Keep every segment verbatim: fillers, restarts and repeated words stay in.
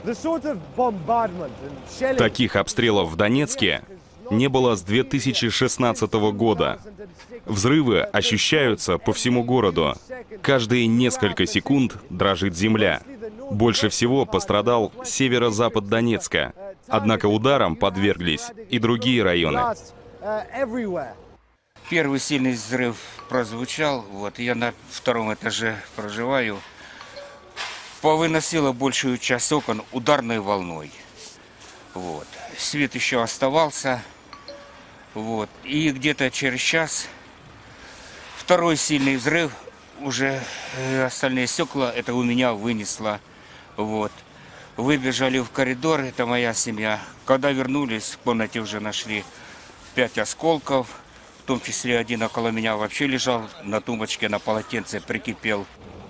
Таких обстрелов в Донецке не было с две тысячи шестнадцатого года. Взрывы ощущаются по всему городу. Каждые несколько секунд дрожит земля. Больше всего пострадал северо-запад Донецка. Однако ударам подверглись и другие районы. Первый сильный взрыв прозвучал. Вот, я на втором этаже проживаю. Повыносило большую часть окон ударной волной. Вот. Свет еще оставался. Вот. И где-то через час второй сильный взрыв. Уже остальные стекла это у меня вынесло. Вот. Выбежали в коридор, это моя семья. Когда вернулись, в комнате уже нашли пять осколков. В том числе один около меня вообще лежал на тумбочке, на полотенце прикипел.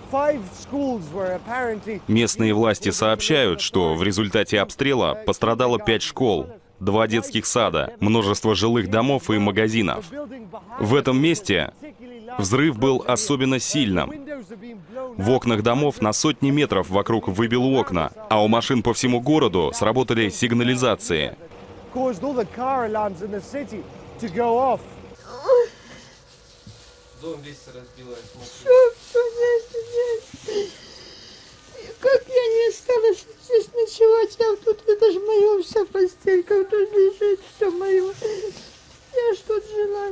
Местные власти сообщают, что в результате обстрела пострадало пять школ, два детских сада, множество жилых домов и магазинов. В этом месте взрыв был особенно сильным. В окнах домов на сотни метров вокруг выбило окна, а у машин по всему городу сработали сигнализации. Дом весь разбилась. Как я не стала здесь ночевать, я тут, это же моя вся постелька, тут лежит все мое. Я ж тут жила.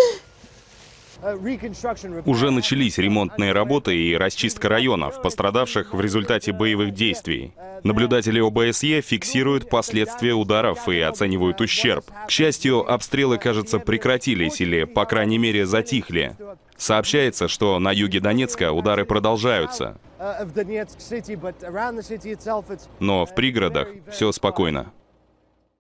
Уже начались ремонтные работы и расчистка районов, пострадавших в результате боевых действий. Наблюдатели О Бэ Эс Е фиксируют последствия ударов и оценивают ущерб. К счастью, обстрелы, кажется, прекратились или, по крайней мере, затихли. Сообщается, что на юге Донецка удары продолжаются. Но в пригородах все спокойно.